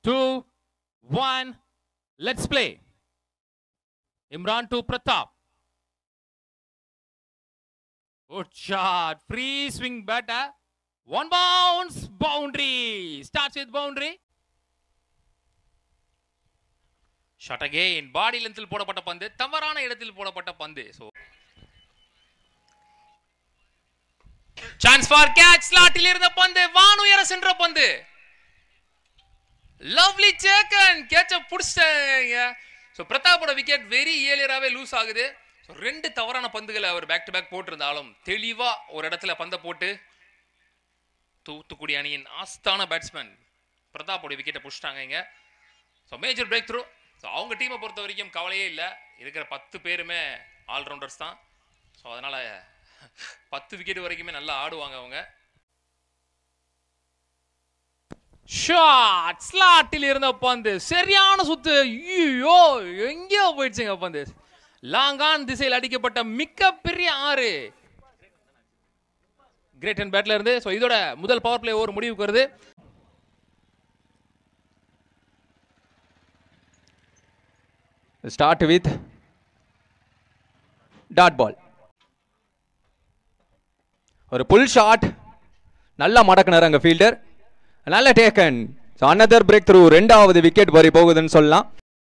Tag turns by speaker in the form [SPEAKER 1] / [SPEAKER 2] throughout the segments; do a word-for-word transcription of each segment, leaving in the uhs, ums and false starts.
[SPEAKER 1] two, one. Let's play. Imran to Pratap. Good shot. Free swing batter. One bounce. Boundary. Starts with boundary. Shot again. Body length il போடப்பட்ட பந்து. தவறான இடத்தில் போடப்பட்ட பந்து. So chance for catch. Slot il irundha பந்து. வானுயர சென்ற பந்து. Lovely taken. Catch up புடிச்சாங்க. So பிரதாப்போட விக்கெட் வெரி ஏலியராவே லூஸ் ஆகுது. ஸோ ரெண்டு தவறான பந்துகளை அவர் பேக் டு பேக் போட்டிருந்தாலும் தெளிவாக ஒரு இடத்துல பந்தை போட்டு தூத்துக்குடி அணியின் ஆஸ்தான பேட்ஸ்மேன் பிரதாப்போட விக்கெட்டை புடிச்சிட்டாங்க இங்கே. So major breakthrough. So அவங்க டீமை பொறுத்த வரைக்கும் கவலையே இல்லை. இருக்கிற பத்து பேருமே ஆல்ரவுண்டர்ஸ் தான். ஸோ அதனால் பத்து விக்கெட் வரைக்குமே நல்லா ஆடுவாங்க அவங்க. ஷாட் ஸ்லாட்டில் இருந்த பந்து சரியான சுத்து. ஐயோ எங்கேயோ போயிடுச்சுங்க பந்து. லாங்கான் திசையில் அடிக்கப்பட்ட மிகப்பெரிய ஆறு. கிரேட் அண்ட் பேட்ல இருந்து. ஸோ இதோட முதல் பவர் பிளே ஓவர் முடிவுக்கு வருது.
[SPEAKER 2] Start with dot ball. ஒரு புல் ஷாட். நல்லா மடக்குனார் அங்க ஃபீல்டர். நல்ல taken. So another breakthrough. ரெண்டாவது விக்கெட் வரி போகுதுன்னு சொல்லலாம்.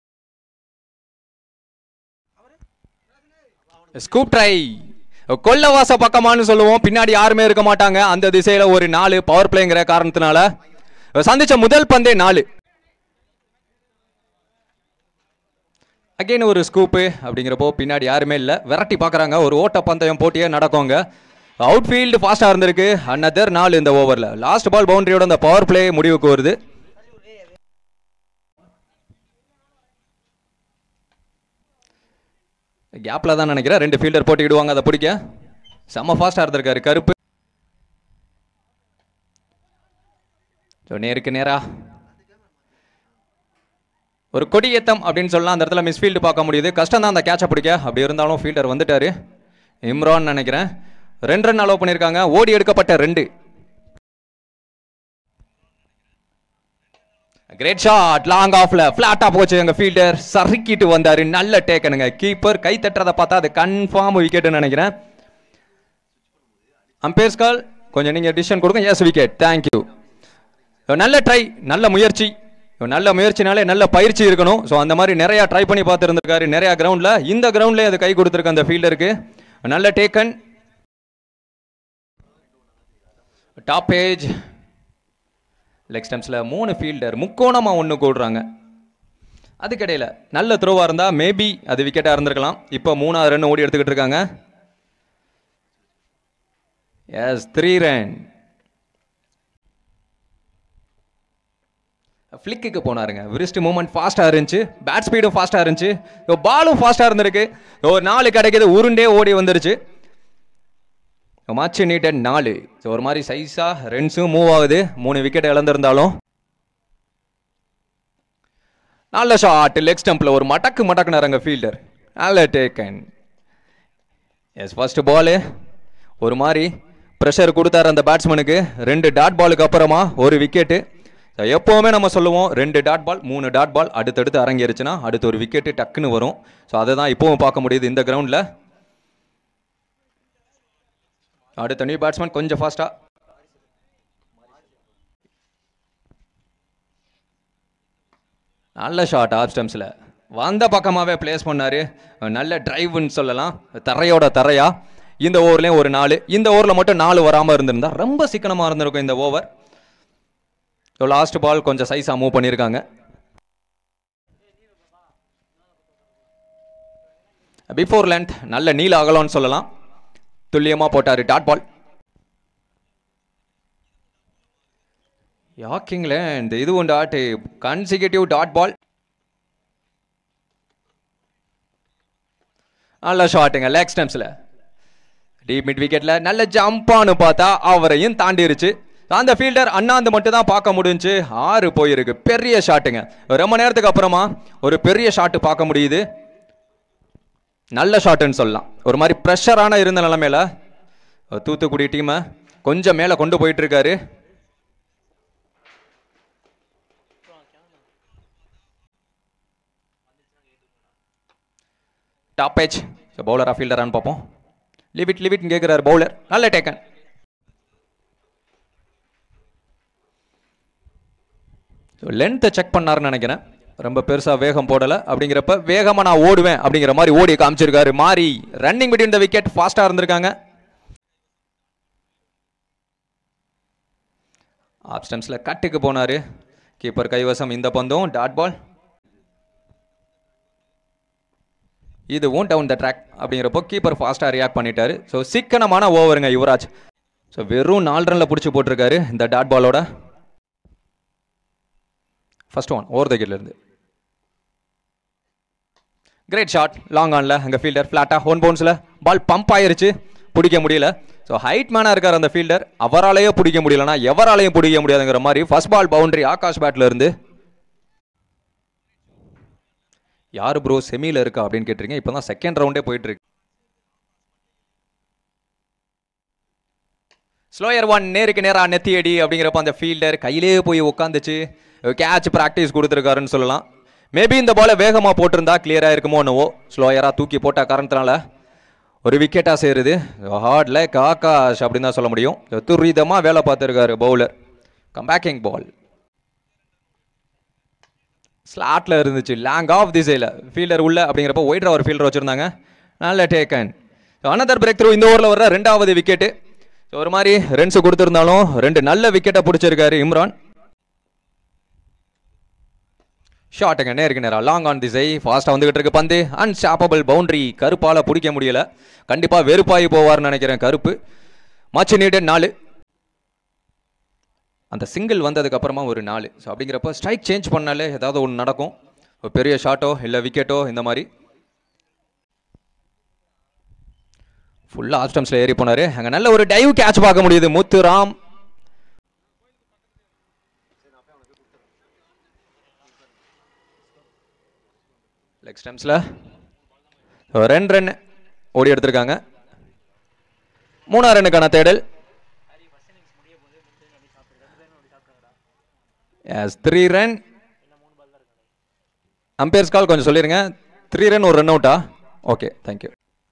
[SPEAKER 2] Scoop try. கொல்லவாச பக்கமானு சொல்லுவோம். பின்னாடி யாருமே இருக்க மாட்டாங்க. அந்த திசையில ஒரு நாலு பவர் பிளேங்கிற காரணத்தினால சந்திச்ச முதல் பந்தே நாலு. அகைன் ஒரு ஸ்கூப்பு அப்படிங்கிறப்போ பின்னாடி யாருமே இல்லை. விரட்டி பார்க்குறாங்க. ஒரு ஓட்ட பந்தயம் போட்டியே நடக்குங்க. அவுட் ஃபீல்டு ஃபாஸ்ட்டாக இருந்திருக்கு. அனதர் நாலு இந்த ஓவரில். லாஸ்ட் பால் பவுண்டரியோட அந்த பவர் பிளே முடிவுக்கு வருது. கேப்ல தான் நினைக்கிறேன். ரெண்டு ஃபீல்டர் போட்டிடுவாங்க அதை பிடிக்க. செம்ம ஃபாஸ்ட்டாக இருந்திருக்காரு கருப்பு. நேருக்கு நேரா ஒரு கொடியேத்தம் அப்படின்னு சொல்லலாம். அந்த இடத்துல மிஸ்ஃபீல்டு பார்க்க முடியுது. கஷ்டம் தான் அந்த கேட்சை பிடிக்க. அப்படி இருந்தாலும் ஃபீல்டர் வந்துட்டாரு. இம்ரான் நினைக்கிறேன். ரெண்டு ரன் அலோவ் பண்ணியிருக்காங்க. ஓடி எடுக்கப்பட்ட ரெண்டு. Great shot. லாங் ஆஃப்ல ஃபிளாட்டா போச்சு. எங்க ஃபீல்டர் சறுக்கிட்டு வந்தாரு. நல்ல டேக்கனுங்க. கீப்பர் கை தட்டுறதை பார்த்தா அது கன்ஃபார்ம் விக்கெட்னு நினைக்கிறேன். அம்பேர்ஸ் கால் கொஞ்சம் நீங்க டிசிஷன் கொடுங்க. Yes wicket. தேங்க்யூ. நல்ல ட்ரை. நல்ல முயற்சி. நல்ல முயற்சினாலே நல்ல பயிற்சி இருக்கணும். ஸோ அந்த மாதிரி நிறைய ட்ரை பண்ணி பார்த்துருந்துருக்காரு நிறைய கிரவுண்ட்ல. இந்த கிரவுண்ட்லேயே அது கை கொடுத்துருக்கு அந்த ஃபீல்டருக்கு. நல்ல டேக்கன். டாப் பேஜ் லெக் ஸ்டம்ப்ஸில் மூணு ஃபீல்டர் முக்கோணமாக ஒன்று கூடுறாங்க. அதுக்கிடையில் நல்ல த்ரோவாக இருந்தால் மேபி அது விக்கெட்டாக இருந்திருக்கலாம். இப்போ மூணாவது ரன் ஓடி எடுத்துக்கிட்டு இருக்காங்க. Yes three run. ஃப்ளிக்கு போனாருங்க. விரிஸ்ட் மூவ்மெண்ட் ஃபாஸ்ட்டாக இருந்துச்சு. பேட் ஸ்பீடும் ஃபாஸ்ட்டாக இருந்துச்சு. பாலும் ஃபாஸ்ட்டாக இருந்திருக்கு. ஒரு நாலு கிடைக்கிது. உருண்டே ஓடி வந்துருச்சு. மாச்சு நீட்டன் நாலு. ஸோ ஒரு மாதிரி சைஸாக ரன்ஸும் மூவ் ஆகுது. மூணு விக்கெட் இழந்திருந்தாலும். நல்ல ஷாட். லெக் ஸ்டம்பில் ஒரு மடக்கு மடக்குனாருங்க ஃபீல்டர். நல்ல டேக்கன். எஸ் ஃபர்ஸ்ட் பாலு ஒரு மாதிரி ப்ரெஷர் கொடுத்தாரு அந்த பேட்ஸ்மேனுக்கு. ரெண்டு டாட் பாலுக்கு அப்புறமா ஒரு விக்கெட்டு. எப்போவுமே நம்ம சொல்லுவோம் ரெண்டு டாட் பால் மூணு டாட் பால் அடுத்தடுத்து அரங்கேறிச்சுன்னா அடுத்து ஒரு விக்கெட்டு டக்குன்னு வரும். ஸோ அதை தான் இப்போவும் பார்க்க முடியுது இந்த கிரவுண்டில். அடுத்த நியூ பேட்ஸ்மேன் கொஞ்சம் ஃபாஸ்டா. நல்ல ஷாட். ஆஃப் ஸ்டம்ப்ஸில் வந்த பக்கமாகவே பிளேஸ் பண்ணாரு. நல்ல டிரைவ்னு சொல்லலாம். தரையோட தரையா. இந்த ஓவர்லேயும் ஒரு நாலு. இந்த ஓவரில் மட்டும் நாலு வராமல் இருந்திருந்தா ரொம்ப சிக்கனமாக இருந்திருக்கும் இந்த ஓவர். ஸோ லாஸ்ட் பால் கொஞ்சம் சைஸாக மூவ் பண்ணியிருக்காங்க. பிஃபோர் லென்த் நல்ல நீல அகலம்னு சொல்லலாம். துல்லியமா போட்டாரு டாட் பால். யாக்கிங்ல இந்த இது ஒன்று ஆட்டு கன்சிகூட்டிவ் டாட் பால். நல்ல ஷாட்டுங்க லெக் ஸ்டம்ப்ஸ்ல. டீப் மிட் விக்கெட்ல நல்ல ஜம்பானு பார்த்தா அவரையும் தாண்டிருச்சு. அந்த ஃபீல்டர் அண்ணாந்து மட்டும் தான் பார்க்க முடிஞ்சு. ஆறு போயிருக்கு. பெரிய ஷாட்டுங்க. ரொம்ப நேரத்துக்கு அப்புறமா ஒரு பெரிய ஷாட்டு பார்க்க முடியுது. நல்ல ஷாட்டுன்னு சொல்லலாம். ஒரு மாதிரி ப்ரெஷரான இருந்த நிலைமையில தூத்துக்குடி டீமை கொஞ்சம் மேலே கொண்டு போயிட்டு இருக்காரு. Top edge. ஸோ பவுலரா ஃபீல்டரான்னு பார்ப்போம். லிவ் இட் லிவ் இட்னு கேட்குறாரு பவுலர். நல்ல டேக்கன். ஸோ லென்த்தை செக் பண்ணாருன்னு நினைக்கிறேன். ரொம்ப பெருசாக வேகம் போடலை. அப்படிங்கிறப்ப வேகமாக நான் ஓடுவேன் அப்படிங்கிற மாதிரி ஓடி காமிச்சிருக்காரு. மாறி ரன்னிங் பிட்வீன் த விக்கெட் ஃபாஸ்ட்டாக இருந்திருக்காங்க. ஆப் ஸ்டம்ப்ஸில் கட்டுக்கு போனார். கீப்பர் கைவசம் இந்த பந்தும் டாட் பால். இதுவும் டவுன் த ட்ராக். அப்படிங்கிறப்போ கீப்பர் ஃபாஸ்ட்டாக ரியாக்ட் பண்ணிட்டாரு. ஸோ சிக்கனமான ஓவருங்க யுவராஜ். ஸோ வெறும் நாலு ரனில் பிடிச்சி போட்டிருக்காரு இந்த டாட் பாலோட. ஃபர்ஸ்ட் ஒன் ஓவர் த விக்கெட்லேருந்து. கிரேட் ஷாட் லாங் ஆனில். அங்கே ஃபீல்டர் ஃப்ளாட்டாக ஒன் பவுன்ஸில் பால் பம்ப் ஆயிருச்சு. பிடிக்க முடியல. ஸோ ஹைட் மேனாக இருக்கார் அந்த ஃபீல்டர். அவராலேயே பிடிக்க முடியலன்னா எவராலையும் பிடிக்க முடியாதுங்கிற மாதிரி ஃபர்ஸ்ட் பால் பவுண்டரி ஆகாஷ் பேட்ல இருந்து. யாரு ப்ரோ செமியில் இருக்கா அப்படின்னு கேட்டிருக்கீங்க. இப்போ தான் செகண்ட் ரவுண்டே போயிட்டு இருக்கு. ஸ்லோயர் ஒன் நேருக்கு நேராக நெத்தி அடி. அப்படிங்கிறப்ப அந்த ஃபீல்டர் கையிலே போய் உட்காந்துச்சு. கேட்ச் ப்ராக்டிஸ் கொடுத்துருக்காருன்னு சொல்லலாம். மேபி இந்த பாலை வேகமாக போட்டிருந்தா கிளியராக இருக்குமோ என்னவோ. ஸ்லோயராக தூக்கி போட்ட காரணத்தினால ஒரு விக்கெட்டாக சேருது. ஹார்ட் லைக் ஆகாஷ் அப்படின்னு தான் சொல்ல முடியும். துரிதமாக வேலை பார்த்துருக்காரு பவுலர். கம்பேக்கிங் பால் ஸ்லாட்டில் இருந்துச்சு. லேங் ஆஃப் திசையில் ஃபீல்டர் உள்ள. அப்படிங்கிறப்ப ஒயிட் ஒரு ஃபீல்டர் வச்சுருந்தாங்க. நல்ல டேக்கன். Another break through. இந்த ஓவரில் வர்ற ரெண்டாவது விக்கெட்டு. ஒரு மாதிரி ரன்ஸ் கொடுத்துருந்தாலும் ரெண்டு நல்ல விக்கெட்டை பிடிச்சிருக்காரு இம்ரான். ஷாட்டுங்க நேருக்கு நேரா லாங் ஆன் திசை. ஃபாஸ்ட்டாக வந்துகிட்டு இருக்கு பந்து. Unstoppable boundary. கருப்பால் பிடிக்க முடியல. கண்டிப்பாக வெறுப்பாகி போவார்னு நினைக்கிறேன் கருப்பு. மச் நீடட் நாலு. அந்த சிங்கிள் வந்ததுக்கு அப்புறமா ஒரு நாலு. ஸோ அப்படிங்கிறப்ப ஸ்ட்ரைக் சேஞ்ச் பண்ணாலே ஏதாவது ஒன்று நடக்கும். ஒரு பெரிய ஷாட்டோ இல்லை விக்கெட்டோ இந்த மாதிரி. ஃபுல்லாக ஆஃப் ஸ்டம்ப்ஸில் ஏறி போனார். அங்கே நல்ல ஒரு டைவ் கேட்ச் பார்க்க முடியுது முத்துராம். லெக் ஸ்டம்ப்ஸில் ரெண்டு ரன் ஓடி எடுத்திருக்காங்க. மூணாம் ரன்னுக்கான தேடல். Yes three run. Umpires call கொஞ்சம் சொல்லிடுங்க. த்ரீ ரன் ஒரு ரன் அவுட்டா? Okay thank you.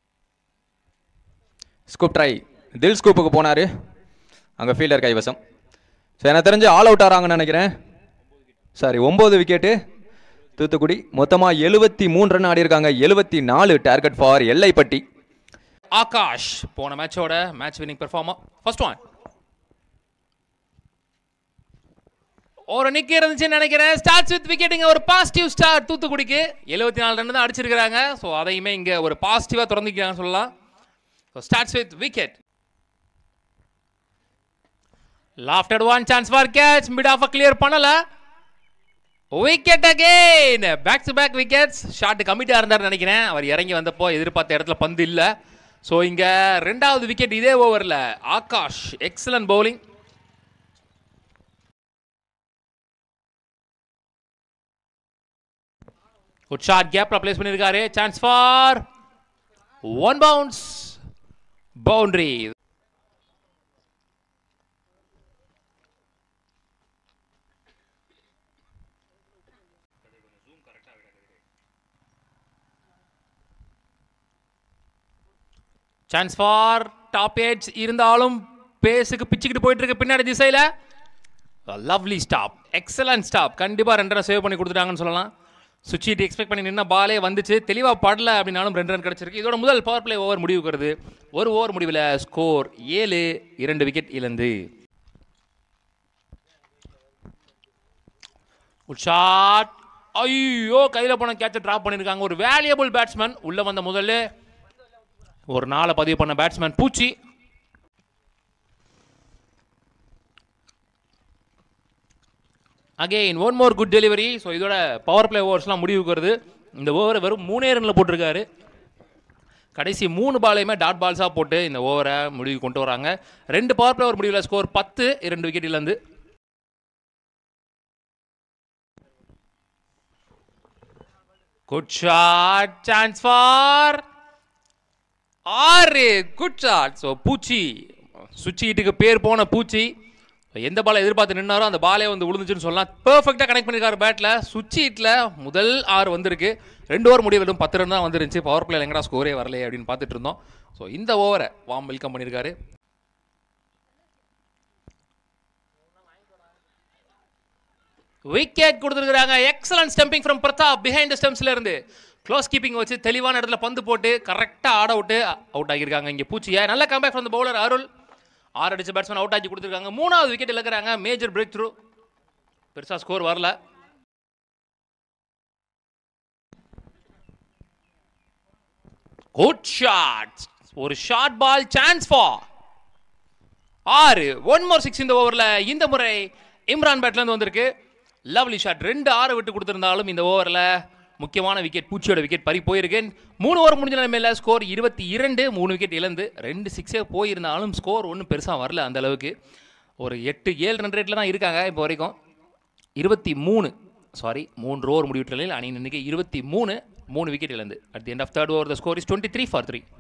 [SPEAKER 2] Scoop try. தில் ஸ்கூப்புக்கு போனார். அங்கே ஃபீல்டர் கைவசம். ஸோ எனக்கு தெரிஞ்சு ஆல் அவுட் ஆகிறாங்கன்னு நினைக்கிறேன். சாரி ஒம்பது விக்கெட்டு தூத்துக்குடி. மொத்தமாக எழுபத்தி மூணு ரன் ஆடி இருக்காங்க. எழுபத்தி நாலு டார்கெட் ஃபார் எல்லைப்பட்டி.
[SPEAKER 1] ஆகாஷ் போன மேட்சோட match winning performer. First one ஒரு நிக்க இருந்துச்சுன்னு நினைக்கிறேன். ஸ்டார்ட்ஸ் வித் விக்கெட்டிங்க. ஒரு பாசிட்டிவ் ஸ்டார்ட் தூத்துக்குடிக்கு. எழுபத்தி நாலு ரன் தான் அடிச்சிருக்காங்க. ஸோ அதையுமே இங்கே ஒரு பாசிட்டிவாக திறந்துக்கிறாங்க சொல்லலாம். So starts with wicket. Lofted one chance for catch. Mid off clear பண்ணல. Wicket again. Back to back wickets. Shot கமிட்டா இருந்தார் நினைக்கிறேன். அவர் இறங்கி வந்தப்போ எதிர்பார்த்த இடத்துல பந்து இல்லை. ஸோ இங்க ரெண்டாவது விக்கெட் இதே ஓவரில். Akash excellent bowling. ஒரு ஷாட் கேப்ல பிளேஸ் பண்ணியிருக்காரு. Chance for one bounce boundary. Chance for top edge. இருந்தாலும் பேஸுக்கு பிச்சுக்கிட்டு போயிட்டு இருக்கு பின்னாடி திசையில். Lovely stop. Excellent stop. கண்டிப்பாக ரெண்டு ரன் சேவ் பண்ணி கொடுத்துட்டாங்கன்னு சொல்லலாம். சுவிட்ச் எக்ஸ்பெக்ட் பண்ணி நின்ன பாலே வந்துச்சு. தெளிவாக படல அப்படின்னாலும் ரெண்டு ரன் கிடச்சிருக்கு. இதோட முதல் பவர் பிளே ஓவர் முடிவுக்கிறது. ஒரு ஓவர் முடிவில் ஸ்கோர் ஏழு. இரண்டு விக்கெட் இழந்து. ஷாட். ஐயோ கையில் போன கேட்சை டிராப் பண்ணியிருக்காங்க. ஒரு வேல்யூபிள் பேட்ஸ்மேன். உள்ளே வந்த முதல்ல ஒரு நாளை பதிவு பண்ண batsman Poochi. Again one more good delivery. So இதோட பவர் பிளே ஓவர்ஸ்லாம் முடிவுக்கு வருது. இந்த ஓவரை வெறும் மூணே ரனில் போட்டிருக்காரு. கடைசி மூணு பாலையுமே டாட் பால்ஸாக போட்டு இந்த ஓவரை முடிவு கொண்டு வராங்க. ரெண்டு பவர் பிளே ஓவர் முடிவில் ஸ்கோர் பத்து. இரண்டு விக்கெட் இழந்து. Good shot. சான்ஸ் ஃபார் ஆறு. Good shot. ஸோ பூச்சி சுவிட்ச் ஹீட்டுக்கு பேர் போன பூச்சி எந்த பாலை எதிர்பார்த்து நின்னாரோ அந்த பாலே வந்து விழுந்துச்சுன்னு சொல்லலாம். பெர்ஃபெக்டாக கனெக்ட் பண்ணியிருக்காரு பேட்டில். சுவிட்ச் ஹீட்டில் முதல் ஆறு வந்திருக்கு. ரெண்டு ஓவர் முடிவிலும் பத்து ரன் தான் வந்துருந்துச்சு. பவர் பிளேல எங்கடா ஸ்கோரே வரலையே அப்படின்னு பார்த்துட்டு இருந்தோம். ஸோ இந்த ஓவரை வார்ம் வெல்கம் பண்ணியிருக்காரு. விக்கெட் கொடுத்துருக்காங்க. Excellent stumping from Pratap behind the ஸ்டம்ப்ஸ்ல இருந்து க்ளோஸ் கீப்பிங் வச்சு தெளிவான இடத்துல பந்து போட்டு கரெக்டாக ஆட அவுட்டு அவுட் ஆகியிருக்காங்க. இங்கே பூச்சியா நல்ல comeback from the bowler Arul. ஆறு அடிச்ச பேட்ஸ்மேன் அவுட் ஆக்கி கொடுத்துருக்காங்க. மூணாவது விக்கெட் இழக்கிறாங்க. Major breakthrough. பெருசா ஸ்கோர் வரல. Good shot. ஒரு ஷார்ட் பால் சான்ஸ் ஃபார் ஆறு. ஒன் மோர் சிக்ஸ் இந்த ஓவரில். இந்த முறை இம்ரான் பேட்ல இருந்து வந்திருக்கு. Lovely shot. ரெண்டு ஆறு விட்டு கொடுத்திருந்தாலும் இந்த ஓவரில் முக்கியமான விக்கெட் பூச்சியோட விக்கெட் பறி போயிருக்கு. மூணு ஓவர் முடிஞ்ச நிலைமையில் ஸ்கோர் இருபத்தி இரண்டு. மூணு விக்கெட் இழந்து ரெண்டு சிக்ஸே போயிருந்தாலும் ஸ்கோர் ஒன்றும் பெருசாக வரல. அந்த அளவுக்கு ஒரு எட்டு ஏழு ரன் ரேட்டில் தான் இருக்காங்க இப்போ வரைக்கும். இருபத்தி மூணு சாரி மூன்று ஓவர் முடிவிட்ட நிலையில் அணி இன்னைக்கு இருபத்தி மூணு. மூணு விக்கெட் இழந்து. At the end of third over the score is twenty three for three.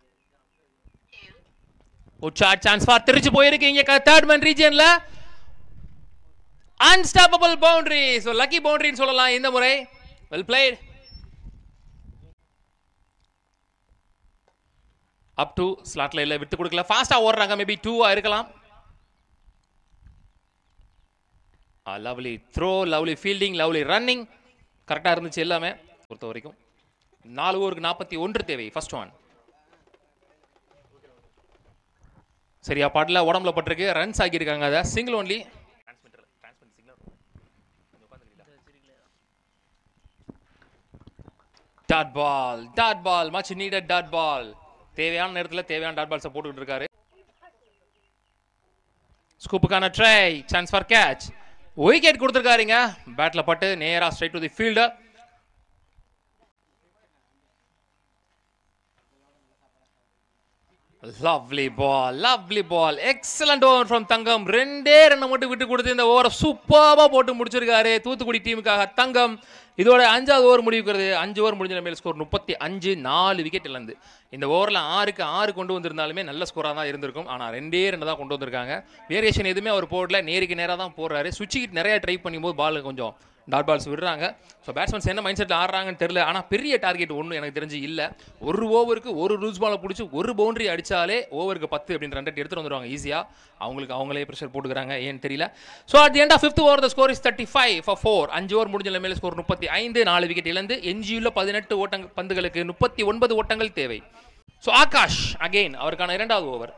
[SPEAKER 1] Shot chance for Trichy போயிருக்கு இங்கே தேர்ட் மேன் ரீஜியன்ல. Unstoppable boundary. ஸோ லக்கி பவுண்டரின்னு சொல்லலாம் இந்த முறை. Well played. அப் டு ஸ்லாட்ல இல்ல விட்டு கொடுக்கல. ஃபாஸ்டா ஓடுறாங்க. மேபி டூவா இருக்கலாம். Lovely throw, lovely fielding, lovely running. கரெக்டா இருந்துச்சு எல்லாமே பொறுத்த வரைக்கும். நாலு ஓவருக்கு நாற்பத்தி ஒன்று தேவை. ஃபர்ஸ்ட் ஒன் சரியா பாடல உடம்புல பட்டிருக்கு. ரன்ஸ் ஆகியிருக்காங்க. அதை single only. Dot ball, dot ball, much needed dot ball. தேவையான நேரத்தில் தேவையான டாட் பால்ஸை போட்டுக்கிட்டு இருக்காரு. ஸ்கூப்புக்கான try, chance for catch. Wicket கொடுத்துருக்காருங்க. பேட்ல பட்டு நேரா straight to the fielder. Lovely ball, lovely ball. Excellent over from Thangam. ரெண்டே ரன் மட்டும் விட்டு கொடுத்து இந்த ஓவரை சூப்பராக போட்டு முடிச்சிருக்காரு தூத்துக்குடி டீமுக்காக தங்கம். இதோட அஞ்சாவது ஓவர் முடிவுக்கிறது. அஞ்சு ஓவர் முடிஞ்ச மேல் ஸ்கோர் முப்பத்தி அஞ்சு. நாலு விக்கெட் இழந்து. இந்த ஓவரில் ஆறுக்கு ஆறு கொண்டு வந்திருந்தாலுமே நல்ல ஸ்கோராக தான் இருந்திருக்கும். ஆனால் ரெண்டே ரெண்டு தான் கொண்டு வந்திருக்காங்க. வேரியேஷன் எதுவுமே அவர் போடல. நேருக்கு நேராக தான் போடுறாரு. சுவிட்ச் நிறைய ட்ரை பண்ணும்போது பால் கொஞ்சம் டாட் பால்ஸ் விடுறாங்க. ஸோ பேட்ஸ்மேன்ஸ் என்ன மைண்ட் செட்டில் ஆடுறாங்கன்னு தெரியல. ஆனால் பெரிய டார்கெட் ஒன்றும் எனக்கு தெரிஞ்சு இல்லை. ஒரு ஓவருக்கு ஒரு லூஸ் பாலை பிடிச்சி ஒரு பவுண்டரி அடித்தாலே ஓவருக்கு பத்து அப்படின்னு ரன் ரேட் எடுத்துகிட்டு வந்துடுவாங்க ஈஸியாக. அவங்களுக்கு அவங்களே ப்ரெஷர் போட்டுக்கிறாங்க ஏன்னு தெரியல. So at the end of fifth over the score is thirty five for four. அஞ்சு ஓவர் முடிஞ்ச நிலைமையில் ஸ்கோர் முப்பத்தி ஐந்து. நாலு விக்கெட் இழந்து எஞ்சியுள்ள பதினெட்டு ஓட்டங்கள் பந்துகளுக்கு முப்பத்தி ஒன்பது ஓட்டங்கள் தேவை. ஸோ ஆகாஷ் அகெயின் அவருக்கான இரண்டாவது ஓவர்.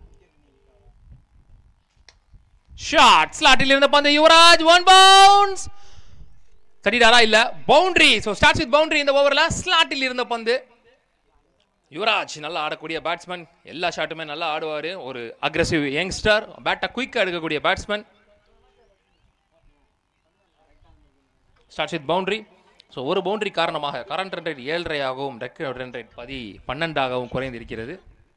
[SPEAKER 1] ஷாட். ஸ்லாட்டில் இருந்த பந்து யுவராஜ். One bounce. தட்டிடாரா இல்ல boundary. So starts with boundary இந்த ஓவரில். ஸ்லாட்டில் இருந்த பந்து. யுவராஜ் நல்லா ஆடக்கூடிய பேட்ஸ்மேன். எல்லா ஷாட்டுமே நல்லா ஆடுவார். ஒரு அக்ரெசிவ் யங்ஸ்டர். பேட்டை குயிக்காக எடுக்கக்கூடிய batsman. Starts with boundary. So ஒரு பவுண்டரி காரணமாக கரண்ட் ரன் ரேட் ஏழரையாகவும் ரெக்கார்ட் ரன் ரேட் பதி பன்னெண்டாகவும் குறைந்திருக்கிறது.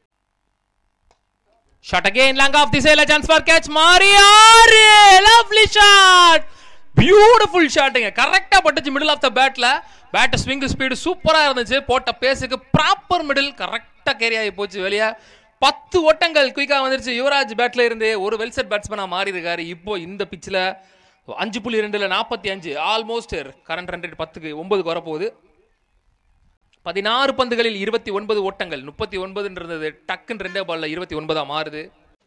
[SPEAKER 1] ஷாட் அகைன் லாங் ஆஃப் திசையில சான்ஸ் ஃபார் கேட்ச். மாரியாரு லவ்லி ஷாட். பியூட்டிஃபுல் ஷாட்டுங்க. கரெக்டாக பட்டுச்சு மிடில் ஆஃப் த பேட்டில். பேட்டை ஸ்விங் ஸ்பீடு சூப்பராக இருந்துச்சு. போட்ட பேஸுக்கு ப்ராப்பர் மிடில் கரெக்டாக கேரி ஆகி போச்சு வெளியே. பத்து ஓட்டங்கள் குயிக்காக வந்துருச்சு. யுவராஜ் பேட்டில் இருந்து ஒரு வெல்செட் பேட்ஸ்மேனாக மாறி இருக்காரு. இப்போ இந்த பிச்சில் அஞ்சு புள்ளி ரெண்டுல நாற்பத்தி அஞ்சு. ஆல்மோஸ்ட் கரண்ட் ரன் ரேட் பத்துக்கு ஒன்பதுக்கு வரப்போகுது. பதினாறு பந்துகளில் இருபத்தி ஒன்பது ஓட்டங்கள். முப்பத்தி ஒன்பதுன்றது டக்குன்னு ரெண்டே பால்ல இருபத்தி ஒன்பதா மாறுது.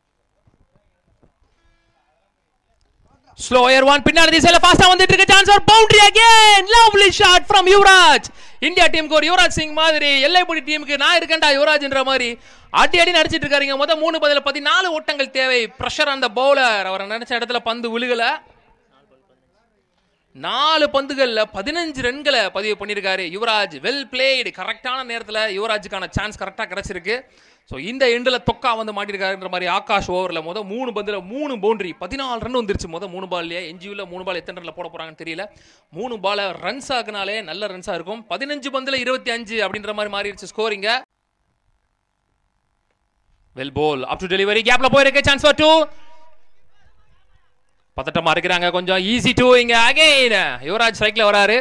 [SPEAKER 1] ஸ்லோயர் ஒன் பின்னாடி திசையில ஃபாஸ்டா வந்துட்டு இருக்கு. Chance for boundary again. Lovely shot from Yuvraj. India டீமுக்கு ஒரு யுவராஜ் சிங் மாதிரி, எல்லைப்படி டீமுக்கு நான் இருக்கேன்டா யுவராஜ்ன்ற மாதிரி அடி அடி நடிச்சிட்டு இருக்காருங்க. மொத்தம் மூணு பதில பதினாலு ஓட்டங்கள் தேவை. பிரஷர் அந்த பவுலர். அவர் நினைச்ச இடத்துல பந்து விழுகல. நாலு பந்துகள்ல பதினஞ்சு ரன்களை பதிவு பண்ணியிருக்காரு யுவராஜ். Well blade. கரெக்டான நேரத்தில் யுவராஜுக்கான சான்ஸ் கரெக்டாக கிடைச்சிருக்கு. ஸோ இந்த எண்டில் தொக்கா வந்து மாட்டிருக்காருன்ற மாதிரி ஆகாஷ் ஓவரில் மொதல் மூணு பந்தில் மூணு பவுண்டரி பதினாலு ரன் வந்துருச்சு. மொதல் மூணு பால்லையே எஞ்சியுள்ள மூணு பால் எத்தனை ரன்ல போட போறாங்கன்னு தெரியல. மூணு பாலை ரன்ஸ் ஆக்குனாலே நல்ல ரன்ஸாக இருக்கும். பதினஞ்சு பந்தில் இருபத்தி அஞ்சு அப்படின்ற மாதிரி மாறிடுச்சு ஸ்கோரிங்க. Well bowl up to delivery. கேப்ல போயிருக்கு. Chance for two. பதட்டமா இருக்கிறாங்க கொஞ்சம். ஈஸி டூ இங்க அகைன். யுவராஜ் ஸ்ட்ரைக்ல வராரு.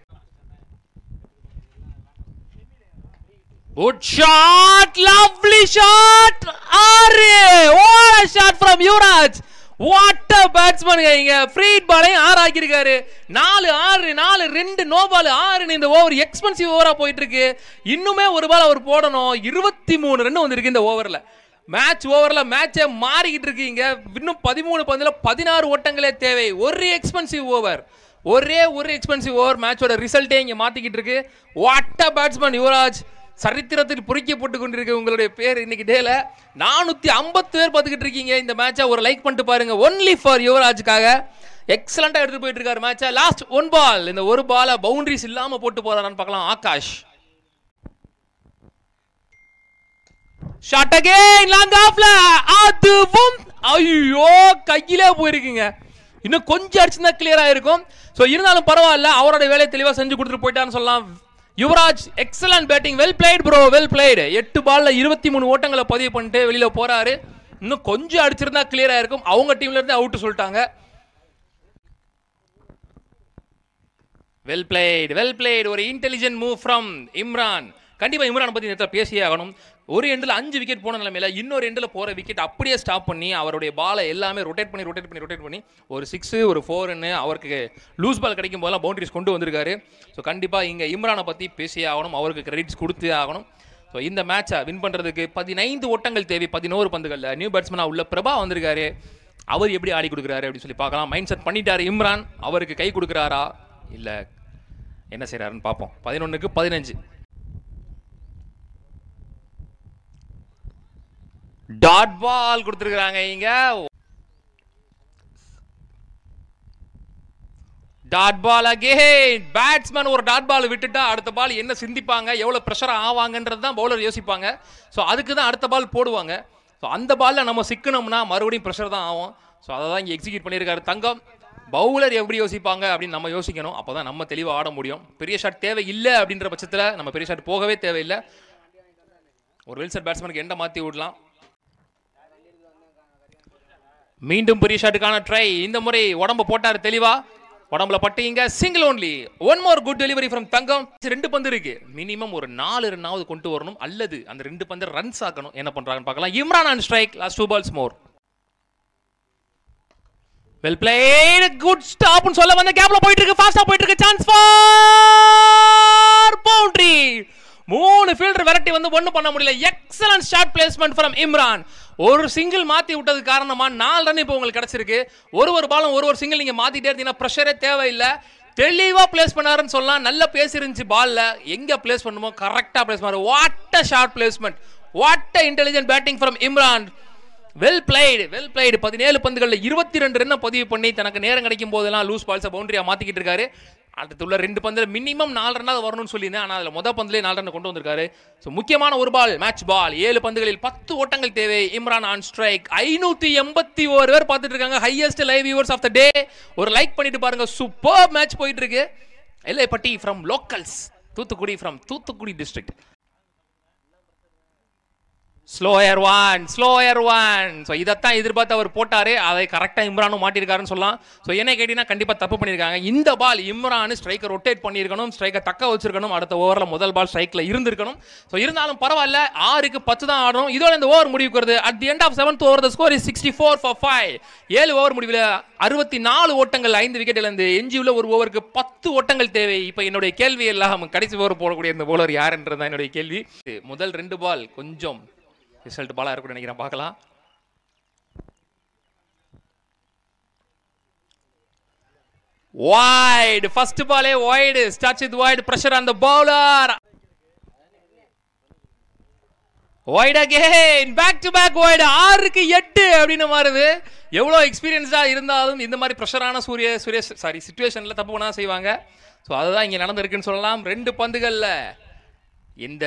[SPEAKER 1] Good shot, lovely shot. Arre, what a shot from Yuvraj. What a batsman இங்க ஃப்ரீட் பாலையும் ஆறு ஆக்கியிருக்காரு. நாலு ஆறு நாலு ரெண்டு நோ பால் ஆறு. இந்த ஓவர் எக்ஸ்பென்சிவ் ஓவரா போயிட்டு இருக்கு. இன்னுமே ஒரு பால் அவர் போடணும். இருபத்தி மூணு ரன் வந்திருக்கு இந்த ஓவர்ல. மேட்ச் ஓவர்ல மேட்சே மாறிக்கிட்டு இருக்கீங்க. இன்னும் பதிமூணு பந்துல பதினாறு ஓட்டங்களே தேவை. ஒரு எக்ஸ்பென்சிவ் ஓவர், ஒரே ஒரு எக்ஸ்பென்சிவ் ஓவர் மேட்சோட ரிசல்ட்டே இங்க மாத்திக்கிட்டு இருக்கு. What a batsman Yuvraj. சரித்திரத்தில் பொறிக்கப்பட்டு கொண்டிருக்கு உங்களுடைய பேர் இன்னைக்கு டேல. நானூத்தி ஐம்பது பேர் பார்த்துக்கிட்டு இருக்கீங்க இந்த மேட்சை. ஒரு லைக் பண்ணிட்டு பாருங்க. ஒன்லி ஃபார் யுவராஜுக்காக எக்ஸலண்டா எடுத்து போயிட்டு இருக்காரு மேட்சை. லாஸ்ட் ஒன் பால், இந்த ஒரு பால பவுண்டரிஸ் இல்லாம போட்டு போறான்னு பார்க்கலாம். ஆகாஷ் ஷாட் அகைன் லாங் ஆஃப்ல. அதுவும் ஐயோ கையிலே போயிருக்குங்க. இன்னும் கொஞ்சம் அடிச்சுனா கிளியர் ஆயிருக்கும். ஸோ இருந்தாலும் பரவாயில்ல, அவரோட வேலையை தெளிவாக செஞ்சு கொடுத்துட்டு போயிட்டான்னு சொல்லலாம். Yuvraj excellent batting. Well played bro, well played. எட்டு பால்ல இருபத்தி மூணு ஓட்டங்களை பதிவு பண்ணிட்டு வெளியில போறாரு. இன்னும் கொஞ்சம் அடிச்சிருந்தா கிளியர் ஆயிருக்கும். அவங்க டீம்ல இருந்து அவுட் சொல்லிட்டாங்க. Well played, well played. ஒரு இன்டெலிஜென்ட் மூவ் ஃப்ரம் இம்ரான். கண்டிப்பா இம்ரான் பத்தி நேரத்தில் பேசியே ஆகணும். ஒரு எண்டில் அஞ்சு விக்கெட் போன நிலைமையில இன்னொரு எண்டில் போகிற விக்கெட் அப்படியே ஸ்டாப் பண்ணி அவருடைய பாலை எல்லாமே ரொட்டேட் பண்ணி ரொட்டேட் பண்ணி ரொட்டேட் பண்ணி ஒரு சிக்ஸு ஒரு ஃபோர்னு அவருக்கு லூஸ் பால் கிடைக்கும் போதெல்லாம் பவுண்டரிஸ் கொண்டு வந்திருக்காரு. ஸோ கண்டிப்பாக இங்கே இம்ரானை பற்றி பேசியே ஆகணும், அவருக்கு கிரெடிட்ஸ் கொடுத்தே ஆகணும். ஸோ இந்த மேட்சை வின் பண்ணுறதுக்கு பதினைந்து ஓட்டங்கள் தேவை. பதினோரு பந்துகளில் நியூ பேட்ஸ்மனாக உள்ள பிரபா வந்திருக்காரு. அவர் எப்படி ஆடி கொடுக்குறாரு அப்படின்னு சொல்லி பார்க்கலாம். மைண்ட் செட் பண்ணிட்டாரு இம்ரான். அவருக்கு கை கொடுக்குறாரா இல்லை என்ன செய்கிறாருன்னு பார்ப்போம். பதினொன்றுக்கு பதினஞ்சு. டாட் பால் கொடுத்துருக்காங்க இங்க. Dot ball again. பேட்ஸ்மேன் ஒரு டாட் பால் விட்டுட்டா அடுத்த பால் என்ன சிந்திப்பாங்க, எவ்வளவு பிரஷர் ஆவாங்கன்றது தான் பவுலர் யோசிப்பாங்க. ஸோ அதுக்கு தான் அடுத்த பால் போடுவாங்க. ஸோ அந்த பால்ல நம்ம சிக்கணும்னா மறுபடியும் பிரஷர் தான் ஆகும். ஸோ அதை தான் இங்கே எக்ஸிக்யூட் பண்ணியிருக்காரு தங்கம். பவுலர் எப்படி யோசிப்பாங்க அப்படின்னு நம்ம யோசிக்கணும். அப்போ தான் நம்ம தெளிவாக ஆட முடியும். பெரிய ஷாட் தேவை இல்லை அப்படின்ற பட்சத்தில் நம்ம பெரிய ஷாட் போகவே தேவையில்லை. ஒரு வெல்செட் பேட்ஸ்மேனுக்கு எண்டை மாற்றி விடலாம். மீண்டும் பெரிய ஷாட்டுக்கான ட்ரை. இந்த முறை உடம்பு போட்டாரு தெளிவா. உடம்புல பட்டீங்க. Single only. One more good delivery from Thangam. ரெண்டு பந்து இருக்கு. மினிமம் ஒரு நாலு ரன்னாவது கொண்டு வரணும், அல்லது அந்த ரெண்டு பந்து ரன்ஸ் ஆக்கணும். என்ன பண்றாங்கன்னு பார்க்கலாம். Imran on strike. Last two balls more. Well played. Good ஸ்டாப்னு சொல்ல வந்த கேப்ல போயிட்டு இருக்கு. ஃபாஸ்டா போயிட்டு இருக்கு. Chance for boundary. மூணு ஃபீல்டர் விரட்டி வந்து ஒண்ணு பண்ண முடியல. Excellent shot placement from Imran. ஒரு சிங்கிள் மாத்தி விட்டது காரணமா நாலு ரன் இப்போ உங்களுக்கு கிடைச்சிருக்கு. ஒரு ஒரு பாலும் ஒரு ஒரு சிங்கிள் நீங்க மாத்திட்டே இருந்தீங்கன்னா பிரஷரே தேவையில்லை. தெளிவா பிளேஸ் பண்ணாருன்னு சொல்லலாம். நல்ல பிளேஸ் இருந்துச்சு. பால்ல எங்க பிளேஸ் பண்ணுமோ கரெக்டா பிளேஸ் பண்ணாரு. What a shot placement, what a intelligent batting from Imran. Well played, well played. பதினேழு பந்துகளில் இருபத்தி ரெண்டு ரன் பதிவு பண்ணி தனக்கு நேரம் கிடைக்கும் போதெல்லாம் லூஸ் பால்ஸை பவுண்டரியா மாத்திக்கிட்டு இருக்காரு. அடுத்துள்ள ரெண்டு பந்தில் மினிமம் நாலு ரன்னாவது வரணும்னு சொல்லியிருந்தேன். ஆனால் அதில் மொதல் பந்திலே நாலு ரன் கொண்டு வந்திருக்காரு. ஸோ முக்கியமான ஒரு பால், மேட்ச் பால். ஏழு பந்துகளில் பத்து ஓட்டங்கள் தேவை. Imran on strike. ஐநூற்றி எண்பத்தி ஒரு பேர் பார்த்துட்டு இருக்காங்க. Highest live viewers of the day. ஒரு லைக் பண்ணிட்டு பாருங்க. சூப்பர் மேட்ச் போயிட்டு இருக்கு. Ellaipatti from locals, Thoothukudi from Thoothukudi district. Slower one, slower one. So இதைத்தான் எதிர்பார்த்து அவர் போட்டாரு. அதை கரெக்டாக இம்ரானும் மாட்டிருக்காருன்னு சொல்லலாம். ஸோ என்ன கேட்டீங்கன்னா கண்டிப்பாக தப்பு பண்ணியிருக்காங்க. இந்த பால் இம்ரான் ஸ்ட்ரைக்கர் ரொட்டேட் பண்ணியிருக்கணும், ஸ்ட்ரைக்கர் தக்க வச்சிருக்கணும். அடுத்த ஓவரில் முதல் பால் ஸ்ட்ரைக்கில் இருந்திருக்கணும். ஸோ இருந்தாலும் பரவாயில்ல. ஆறுக்கு பத்து தான் ஆடணும். இதோட இந்த ஓவர் முடிவுக்கு வருது. At the end of seventh over the score is sixty four for five. ஏழு ஓவர் முடிவில் அறுபத்தி நாலு ஓட்டங்கள், ஐந்து விக்கெட் இழந்து எஞ்சியுள்ள ஒரு ஓவருக்கு பத்து ஓட்டங்கள் தேவை. இப்போ என்னுடைய கேள்வி எல்லாம் கடைசி ஓவர் போடக்கூடிய இந்த போலர் யாருன்றதான் என்னுடைய கேள்வி. முதல் ரெண்டு பால் கொஞ்சம் ரிசல்ட் பாலா இருக்கும் நினைக்கிறேன். பார்க்கலாம். wide, first ball wide, starts with wide, pressure on the bowler, wide again, back to back wide. ஆறுக்கு எட்டு அப்படின்னு மாறுது. எவ்வளோ எக்ஸ்பீரியன்ஸா இருந்தாலும் இந்த மாதிரி ப்ரெஷரான சூரிய சுரேஷ் சாரி சிச்சுவேஷன்ல தப்பு பண்ணா செய்வாங்க. ஸோ அதுதான் இங்கே நடந்திருக்குன்னு சொல்லலாம். ரெண்டு பந்துகள்ல இந்த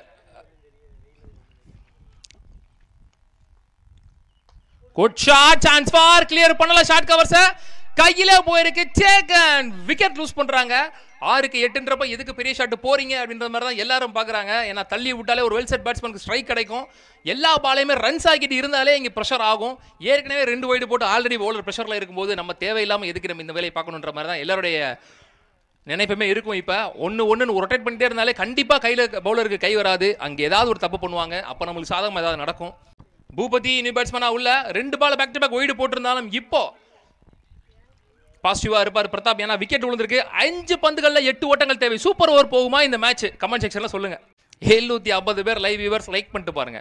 [SPEAKER 1] good shot, chance for clear பண்ணல. ஷாட் கவர்ஸ் கையில போயிருக்கு. டேக்கன். விக்கெட் லூஸ் பண்றாங்க. ஆறுக்கு எட்டுன்றப்ப எதுக்கு பெரிய ஷாட் போறீங்க அப்படின்ற மாதிரி தான் எல்லாரும் பாக்குறாங்க. ஏன்னா தள்ளி விட்டாலே ஒரு வெல் செட் பேட்ஸ்மேனுக்கு ஸ்ட்ரைக் கிடைக்கும். எல்லா பாலையுமே ரன்ஸ் ஆகிட்டு இருந்தாலே இங்கே ப்ரெஷர் ஆகும். ஏற்கனவே ரெண்டு வைடு போட்டு ஆல்ரெடி பவுலர் ப்ரெஷர்ல இருக்கும்போது நம்ம தேவையில்லாமல் எதுக்கு நம்ம இந்த வேலையை பார்க்கணுன்ற மாதிரி தான் எல்லாருடைய நினைப்புமே இருக்கும். இப்போ ஒன்று ஒன்று ரொட்டேட் பண்ணிட்டே இருந்தாலே கண்டிப்பாக கையில் பவுலருக்கு கை வராது. அங்கே ஏதாவது ஒரு தப்பு பண்ணுவாங்க. அப்போ நம்மளுக்கு சாதகம் ஏதாவது நடக்கும். பூபதி நியூ பேட்ஸ்மேனா உள்ள ரெண்டு ball back to back wide போட்டிருந்தாலும் இப்போ பாசிட்டிவா இருப்பார் பிரதாப். ஏன்னா விக்கெட் விழுந்திருக்கு. அஞ்சு பந்துகள்ல எட்டு ஓட்டங்கள் தேவை. சூப்பர் ஓவர் போகுமா இந்த மேட்ச்? கமெண்ட் செக்ஷன்ல சொல்லுங்க. எழுநூத்தி ஐம்பது பேர் லைவ் வியூவர்ஸ் லைக் பண்ணிட்டு பாருங்க.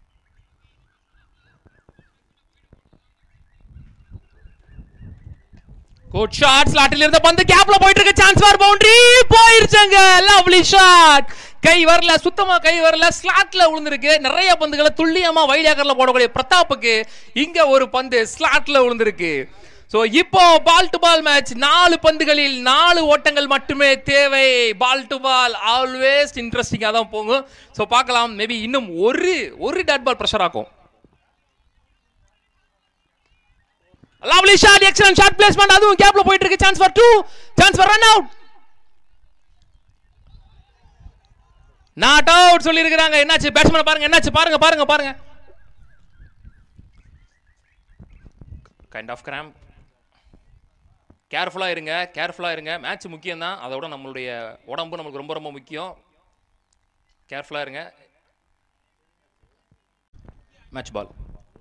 [SPEAKER 1] Good shot. ஸ்லாட்டில் இருந்த பந்து கேப்ல போயிட்டு இருக்கு. சான்ஸ் ஃபார் பவுண்டரி போயிருச்சுங்க. Lovely shot. கை வரல, சுத்தமா கை வரல, ஸ்லாட்ல விழுந்திருக்கு. நிறைய பந்துகளை துல்லியமா வைடாகர்ல போடக்கூடிய பிரதாப்புக்கு இங்க ஒரு பந்து ஸ்லாட்ல விழுந்திருக்கு. சோ இப்போ பால் டு பால் மேட்ச். நாலு பந்துகளில் நாலு ஓட்டங்கள் மட்டுமே தேவை. பால் டு பால் ஆல்வேஸ் இன்ட்ரெஸ்டிங்கா தான் போகும். சோ பார்க்கலாம். மேபி இன்னும் ஒரு ஒரு டாட் பால் பிரஷர் ஆகும். Lovely shot. Excellent shot placement. அதுவும் கேப்ல போயிட்டு இருக்கு. Chance for two. Chance for run out. Not out சொல்லி இருக்காங்க. என்னாச்சு பேட்ஸ்மேன் பாருங்க. என்னாச்சு பாருங்க பாருங்க பாருங்க. Kind of cramp. கேர்ஃபுல்லா இருங்க, கேர்ஃபுல்லா இருங்க. மேட்ச் முக்கியம் தான். அதோட நம்மளுடைய உடம்பு நமக்கு ரொம்ப ரொம்ப முக்கியம். கேர்ஃபுல்லா இருங்க. Match ball.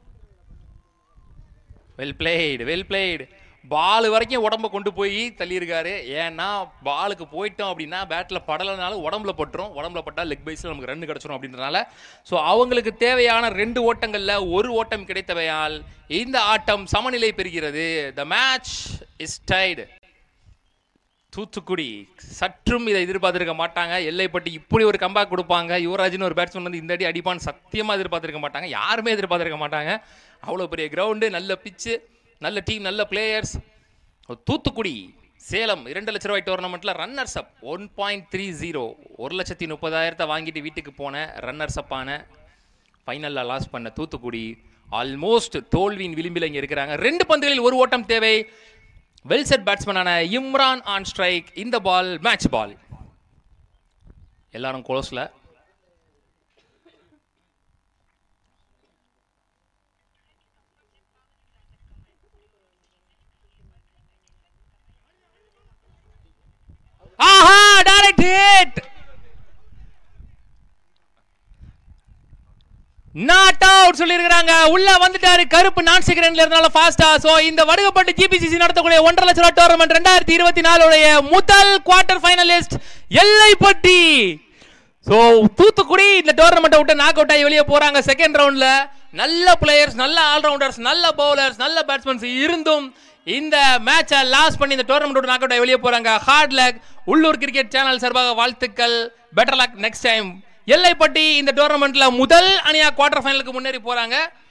[SPEAKER 1] Well played, well played. Ball வரைக்கும் உடம்ப கொண்டு போய் தள்ளியிருக்காரு. ஏன்னா பாலுக்கு போயிட்டோம் அப்படின்னா பேட்டில் படலைனாலும் உடம்புல பட்டுரும். உடம்புல பட்டால் லெக் பைஸில் நமக்கு ரன் கிடச்சிரும் அப்படின்றனால ஸோ அவங்களுக்கு தேவையான ரெண்டு ஓட்டங்களில் ஒரு ஓட்டம் கிடைத்தவையால் இந்த ஆட்டம் சமநிலை பெறுகிறது. The match is tied. Thoothukudi சற்றும் இதை எதிர்பார்த்திருக்க மாட்டாங்க. எல்லைப்பட்டி இப்படி ஒரு கம்பேக் கொடுப்பாங்க, யுவராஜ்னு ஒரு பேட்ஸ்மேன் வந்து இந்த அடி அடிப்பான்னு சத்தியமாக எதிர்பார்த்திருக்க மாட்டாங்க. யாருமே எதிர்பார்த்திருக்க மாட்டாங்க. அவ்வளோ பெரிய கிரவுண்டு, நல்ல பிச்சு, நல்ல டீம், நல்ல பிளேயர்ஸ். தூத்துக்குடி சேலம் இரண்டு லட்ச ரூபாய் டோர்னமெண்ட்ல runners up one point three zero ஒரு லட்சத்தி முப்பதாயிரத்தை வாங்கிட்டு வீட்டுக்கு போன ரன்னர்ஸ் அப்பான ஃபைனல்ல லாஸ் பண்ண தூத்துக்குடி ஆல்மோஸ்ட் தோல்வியின் விளிம்பில் இங்கே இருக்கிறாங்க. ரெண்டு பந்துகளில் ஒரு ஓட்டம் தேவை. வெல் செட் பேட்ஸ்மேனான இம்ரான் ஆன் ஸ்ட்ரைக். இந்த பால் மேட்ச் பால். எல்லாரும் க்ளோஸ்ல. ஆஹா, டைரக்ட் ஹிட். நாட் அவுட் சொல்லி இருக்காங்க. உள்ள வந்துட்டாரு கருப்பு நான் செகண்ட்ல இருந்தால ஃபாஸ்டா. சோ இந்த வடுகப்பட்டு ஜிபிசிசி நடத்தக்கூடிய ஒன்றரை லட்ச ரூபாய் டோர்னமெண்ட் ரெண்டாயிரத்தி இருபத்தி நாலு உடைய முதல் quarter finalist Ellaipatti. So Thoothukudi இந்த டோர்னமெண்ட்டை விட்டு நாக் அவுட் ஆகி வெளியே போறாங்க செகண்ட் ரவுண்ட்ல. நல்ல பிளேயர்ஸ், நல்ல ஆல்ரவுண்டர்ஸ், நல்ல பவுலர்ஸ், நல்ல பேட்ஸ்மேன்ஸ் இருந்தும் இந்த மேட்சை லாஸ் பண்ணி இந்த டோர்னமெண்ட் நாக் அவுட் ஆகி வெளியே போறாங்க. Hard luck. உள்ளூர் கிரிக்கெட் சேனல் சார்பாக வாழ்த்துக்கள். Better luck next time. Ellaipatti இந்த டோர்னமெண்ட்ல முதல் அணியா குவார்டர் ஃபைனலுக்கு முன்னேறி போறாங்க.